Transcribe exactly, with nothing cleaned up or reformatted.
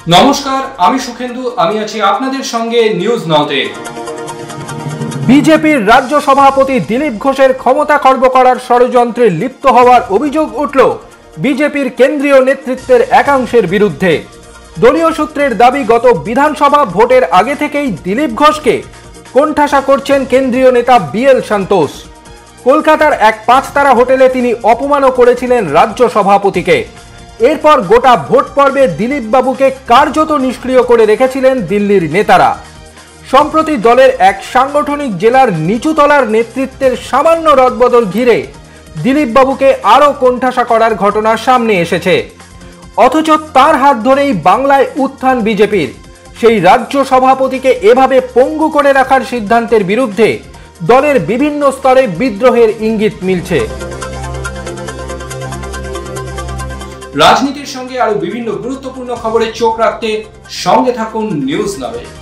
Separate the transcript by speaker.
Speaker 1: নমস্কার, আমি সুখেন্দু, আমি আছি আপনাদের সঙ্গে নিউজ নাওতে।
Speaker 2: বিজেপির রাজ্য সভাপতি দিলীপ ঘোষের ক্ষমতা খর্ব করার ষড়যন্ত্রে লিপ্ত হওয়ার অভিযোগ উঠল বিজেপির কেন্দ্রীয় নেতৃত্বের একাংশের বিরুদ্ধে। দলীয় সূত্রের দাবি, গত বিধানসভা ভোটের আগে থেকেই দিলীপ ঘোষকে কোণঠাসা করছেন কেন্দ্রীয় নেতা বি এল সন্তোষ। কলকাতার এক পাঁচতারা হোটেলে তিনি অপমানও করেছিলেন রাজ্য সভাপতিকে। এরপর গোটা ভোট পর্বে দিলীপ বাবুকে কার্যত নিষ্ক্রিয় করে রেখেছিলেন দিল্লির নেতারা। সম্প্রতি দলের এক সাংগঠনিক জেলার নিচুতলার নেতৃত্বের সামান্য রদবদল ঘিরে দিলীপ বাবুকে আরও কোণঠাসা করার ঘটনা সামনে এসেছে। অথচ তার হাত ধরেই বাংলায় উত্থান বিজেপির। সেই রাজ্য সভাপতিকে এভাবে পঙ্গু করে রাখার সিদ্ধান্তের বিরুদ্ধে দলের বিভিন্ন স্তরে বিদ্রোহের ইঙ্গিত মিলছে।
Speaker 1: রাজনীতির সঙ্গে আরো বিভিন্ন গুরুত্বপূর্ণ খবরে চোখ রাখতে সঙ্গে থাকুন নিউজ নাও।